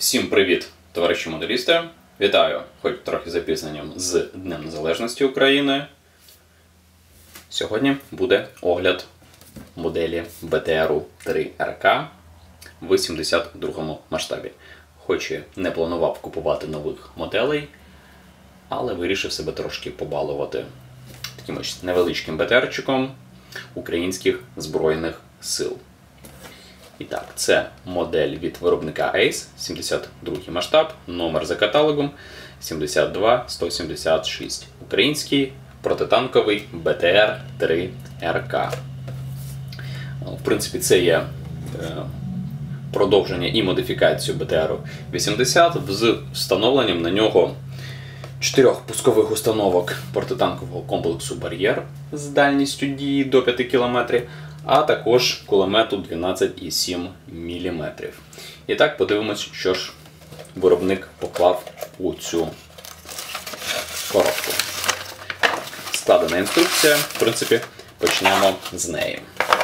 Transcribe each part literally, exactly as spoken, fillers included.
Всім привіт, товариші моделісти! Вітаю, хоч трохи запізненням, з Днем Незалежності України. Сьогодні буде огляд моделі бе те ер три ер ка в сімдесят другому масштабі. Хоч і не планував купувати нових моделей, але вирішив себе трошки побалувати таким ось невеличким бе те ерчиком українських Збройних сил. І так, це модель від виробника Ace, сімдесят другий масштаб, номер за каталогом сімдесят два сто сімдесят шість. Український протитанковий бе те ер три ер ка. В принципі, це є продовження і модифікацію бе те ер вісімдесят з встановленням на нього чотирьох пускових установок протитанкового комплексу «Бар'єр» з дальністю дії до п'яти кілометрів, а також кулемету дванадцять цілих сім міліметрів. І так, подивимось, що ж виробник поклав у цю коробку. Складена інструкція, в принципі, почнемо з неї.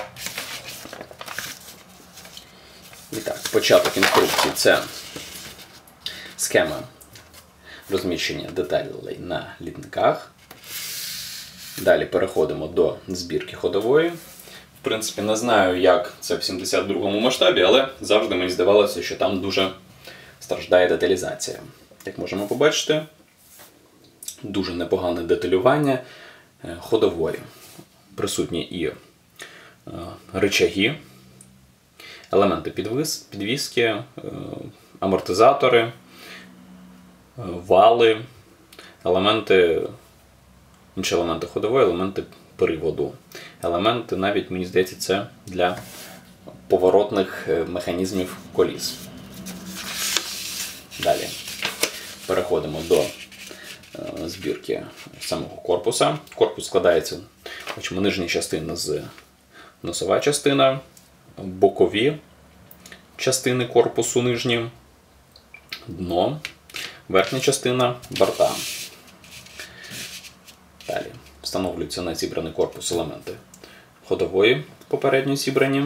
І так, початок інструкції – це схема розміщення деталей на літниках. Далі переходимо до збірки ходової. В принципі, не знаю, як це в сімдесят другому масштабі, але завжди мені здавалося, що там дуже страждає деталізація. Як можемо побачити, дуже непогане деталювання ходової. Присутні і рычаги, елементи підвіски, амортизатори, вали, елементи, інші елементи ходової, елементи приводу. Елементи, навіть, мені здається, це для поворотних механізмів коліс. Далі переходимо до збірки самого корпуса. Корпус складається, бачимо, нижня частина з носова частина, бокові частини корпусу нижні, дно, верхня частина борта. Далі встановлюються на зібраний корпус елементи ходової, попередньо зібрані.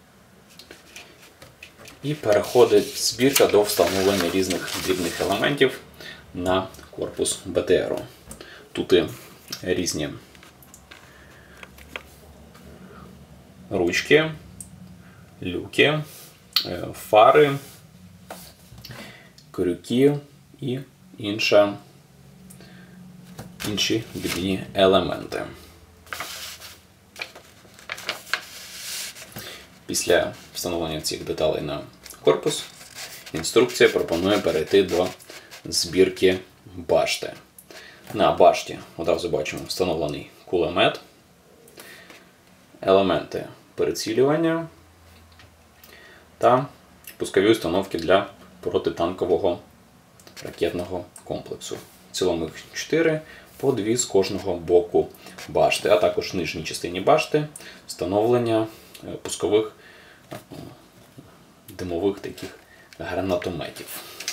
І переходить збірка до встановлення різних дрібних елементів на корпус бе те ер. Тут і різні ручки, люки, фари, крюки і інша, інші дрібні елементи. Після встановлення цих деталей на корпус, інструкція пропонує перейти до збірки башти. На башті одразу бачимо встановлений кулемет, елементи прицілювання та пускові установки для протитанкового ракетного комплексу. В цілому їх чотири, по дві з кожного боку башти, а також в нижній частині башти встановлення пускових димових таких гранатометів.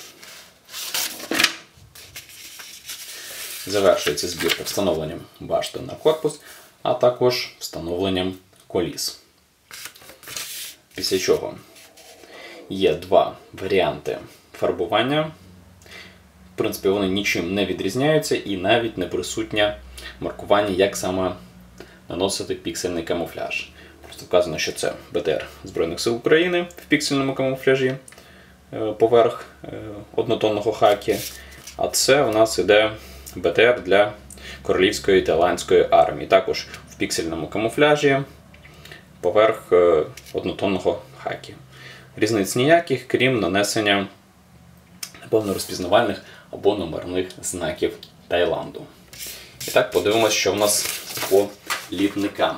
Завершується збірка встановленням башти на корпус, а також встановленням коліс. Після чого є два варіанти фарбування. В принципі, вони нічим не відрізняються і навіть не присутнє маркування, як саме наносити піксельний камуфляж. Просто вказано, що це бе те ер Збройних сил України в піксельному камуфляжі поверх однотонного хакі, а це у нас іде бе те ер для Королівської Таїландської армії, також в піксельному камуфляжі поверх однотонного хакі. Різниць ніяких, крім нанесення, напевно, розпізнавальних або номерних знаків Таїланду. І так, подивимося, що в нас по літникам.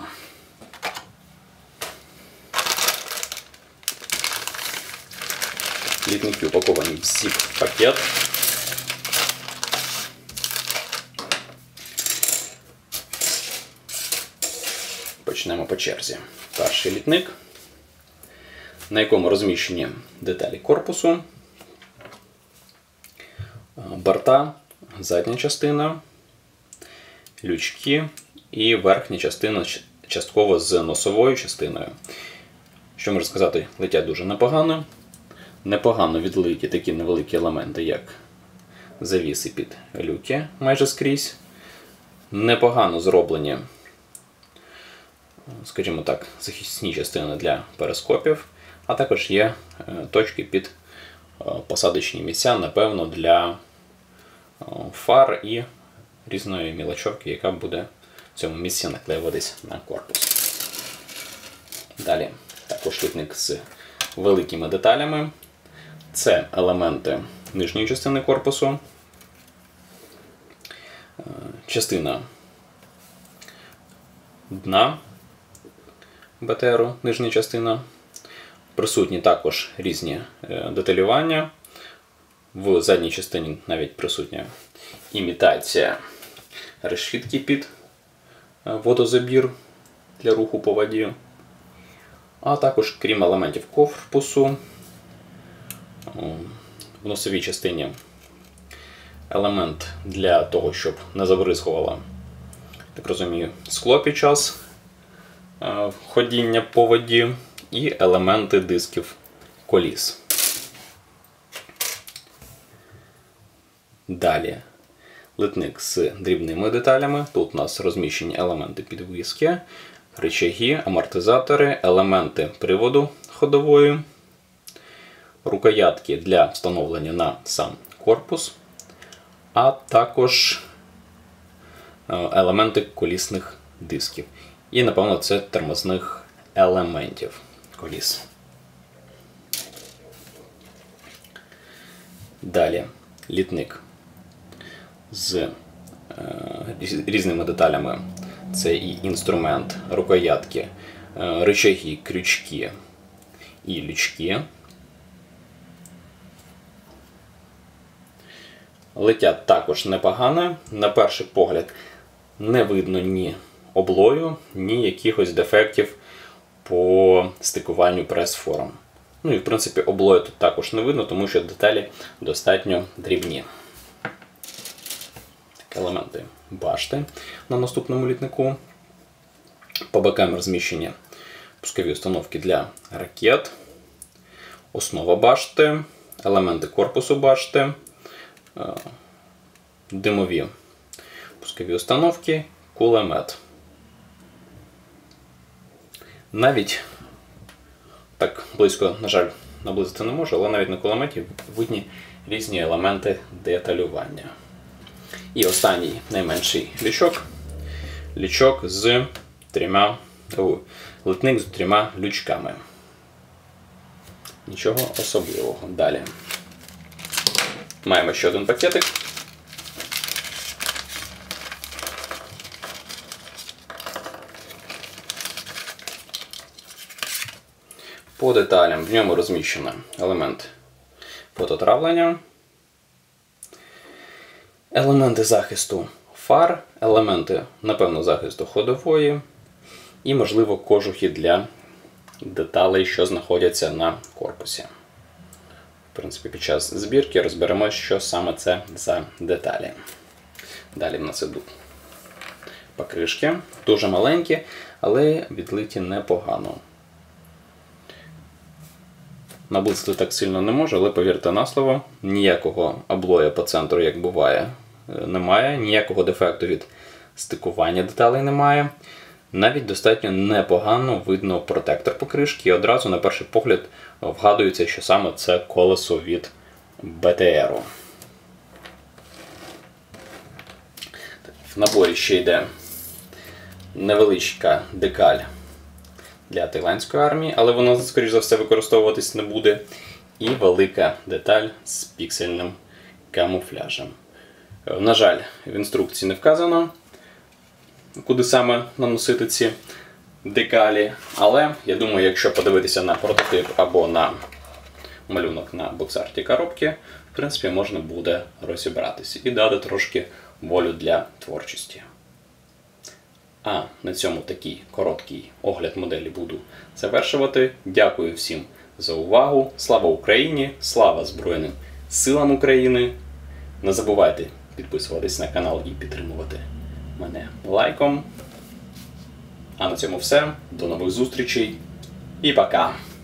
Літники упаковані в зіп-пакет. Почнемо по черзі. Перший літник, на якому розміщені деталі корпусу, борта, задня частина, лючки і верхня частина частково з носовою частиною. Що можна сказати, летять дуже непогано. Непогано відлиті такі невеликі елементи, як завіси під люки майже скрізь. Непогано зроблені, скажімо так, захисні частини для перископів, а також є точки під посадочні місця, напевно, для фар і різної мілочовки, яка буде в цьому місці наклеюватись на корпус. Далі також літник з великими деталями. Це елементи нижньої частини корпусу, частина дна Б Т Ру, нижня частина. Присутні також різні деталювання. В задній частині навіть присутня імітація решітки під водозабір для руху по воді. А також, крім елементів корпусу, в носовій частині елемент для того, щоб не забризгувало, так розумію, скло під час ходіння по воді, і елементи дисків коліс. Далі литник з дрібними деталями. Тут у нас розміщені елементи підвіски, рычаги, амортизатори, елементи приводу ходової, рукоятки для встановлення на сам корпус, а також елементи колісних дисків. І, напевно, це тормозних елементів коліс. Далі літник з е, різними деталями. Це і інструмент, рукоятки, е, рычаги, крючки і лючки. Летять також непогано. На перший погляд не видно ні облою, ні якихось дефектів по стикуванню прес-форм. Ну і в принципі облою тут також не видно, тому що деталі достатньо дрібні. Так, елементи башти на наступному літнику. По бокам розміщені пускові установки для ракет, основа башти, елементи корпусу башти, димові пускові установки, кулемет. Навіть так близько, на жаль, наблизити не можу, але навіть на кулеметі видні різні елементи деталювання. І останній найменший лючок. Лючок з трьома, о, литник з трьома лючками. Нічого особливого. Далі маємо ще один пакетик. По деталям в ньому розміщено елемент фототравлення, елементи захисту фар, елементи, напевно, захисту ходової і, можливо, кожухи для деталей, що знаходяться на корпусі. В принципі, під час збірки розберемо, що саме це за деталі. Далі в нас ідуть покришки, дуже маленькі, але відлиті непогано. Наблизити так сильно не можу, але повірте на слово, ніякого облоя по центру, як буває, немає, ніякого дефекту від стикування деталей немає. Навіть достатньо непогано видно протектор покришки і одразу на перший погляд вгадується, що саме це колесо від Б Т Ру. В наборі ще йде невеличка декаль для Таїландської армії, але вона, скоріш за все, використовуватись не буде. І велика деталь з піксельним камуфляжем. На жаль, в інструкції не вказано, куди саме наносити ці декалі, але я думаю, якщо подивитися на прототип або на малюнок на боксарті коробки, в принципі, можна буде розібратися і дати трошки волю для творчості. А на цьому такий короткий огляд моделі буду завершувати. Дякую всім за увагу. Слава Україні! Слава Збройним силам України! Не забувайте підписуватись на канал і підтримувати мене лайком. А на цьому все. До нових зустрічей і пока!